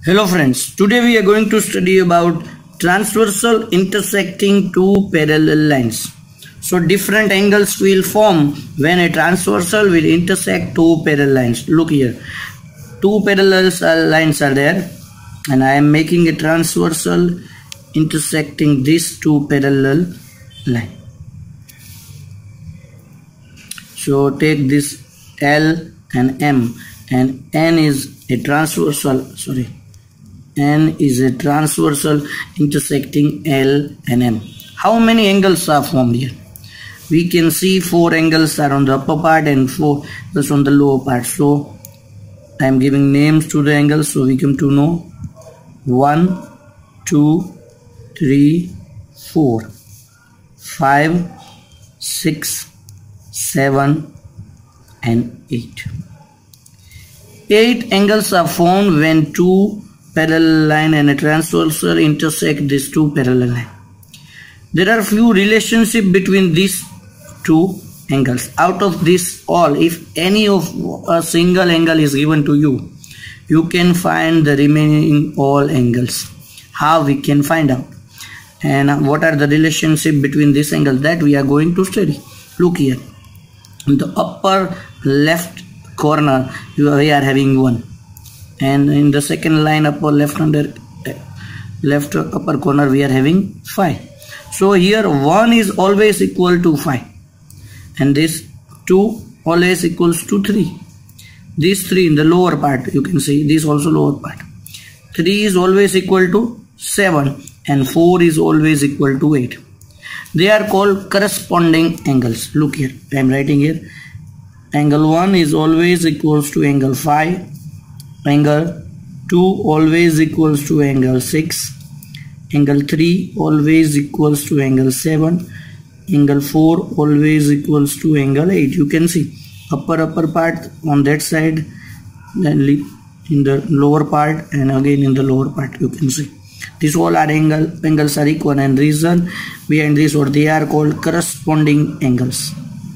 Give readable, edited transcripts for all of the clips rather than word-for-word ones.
Hello friends, today we are going to study about transversal intersecting two parallel lines. So different angles will form when a transversal will intersect two parallel lines. Look here, two parallel lines are there and I am making a transversal intersecting these two parallel lines. So take this L and M, and N is a transversal, N is a transversal intersecting L and M. How many angles are formed here? We can see 4 angles are on the upper part and 4 angles on the lower part. So I am giving names to the angles so we come to know 1, 2, 3, 4, 5, 6, 7 and 8. 8 angles are formed when two parallel line and a transversal intersect these two parallel lines. There are few relationship between these two angles. Out of this all, if any of a single angle is given to you, you can find the remaining all angles. How we can find out? And what are the relationship between this angle that we are going to study? Look here. In the upper left corner, we are having 1. And in the second line upper left upper corner we are having 5. So here 1 is always equal to 5 and this 2 always equals to 3. These 3 in the lower part, you can see this also lower part. 3 is always equal to 7 and 4 is always equal to 8. They are called corresponding angles. Look here, I am writing here. Angle 1 is always equals to angle 5. Angle 2 always equals to angle 6. Angle 3 always equals to angle 7. Angle 4 always equals to angle 8. You can see upper part on that side, then in the lower part and again in the lower part you can see. These all are angles are equal, and reason behind this or they are called corresponding angles.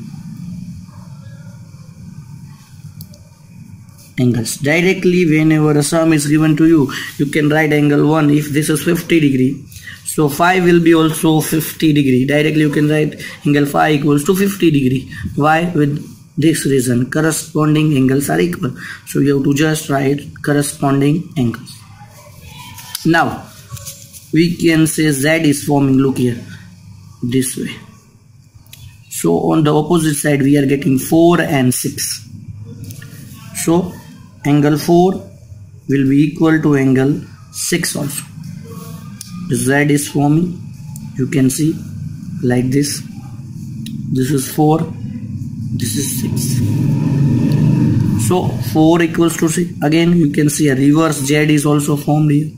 Directly whenever a sum is given to you, you can write angle 1. If this is 50 degree, so 5 will be also 50 degree. Directly you can write angle 5 equals to 50 degree. Why? With this reason, corresponding angles are equal. So you have to just write corresponding angles. Now we can say Z is forming, look here, this way. So on the opposite side we are getting 4 and 6. So angle 4 will be equal to angle 6 also. Z is forming, you can see like this. This is 4, this is 6. So 4 equals to 6. Again you can see a reverse Z is also formed here.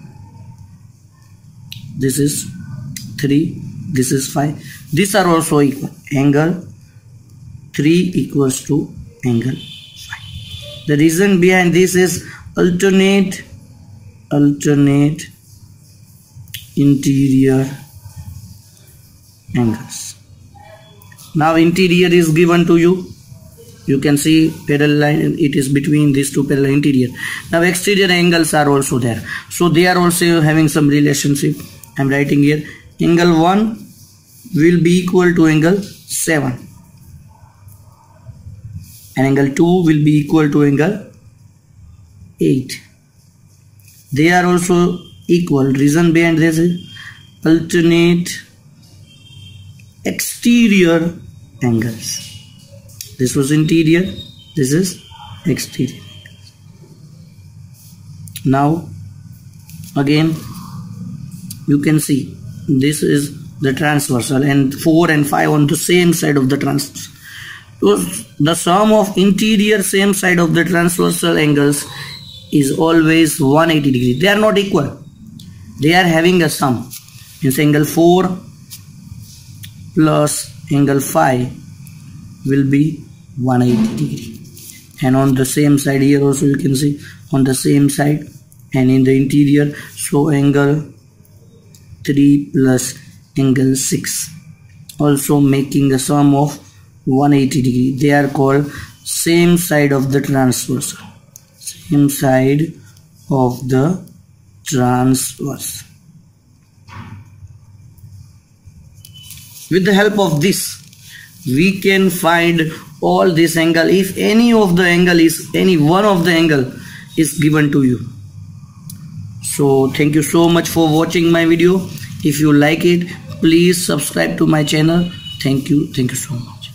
This is 3, this is 5. These are also equal. Angle 3 equals to angle 5. The reason behind this is alternate interior angles. Now interior is given to you. You can see parallel line, it is between these two parallel interior. Now exterior angles are also there. So they are also having some relationship. I am writing here angle 1 will be equal to angle 7 and angle 2 will be equal to angle 8. They are also equal. Reason behind this is alternate exterior angles. This was interior, this is exterior. Now again you can see this is the transversal and 4 and 5 on the same side of the transversal. So the sum of interior same side of the transversal angles is always 180 degree. They are not equal. They are having a sum. Means angle 4 plus angle 5 will be 180 degree. And on the same side here also you can see on the same side and in the interior. So angle 3 plus angle 6 also making a sum of 180 degree. They are called same side of the transversal. Same side of the transverse. With the help of this, we can find all this angle if any of the angle is, any one of the angle is given to you. So thank you so much for watching my video. If you like it, please subscribe to my channel. Thank you so much.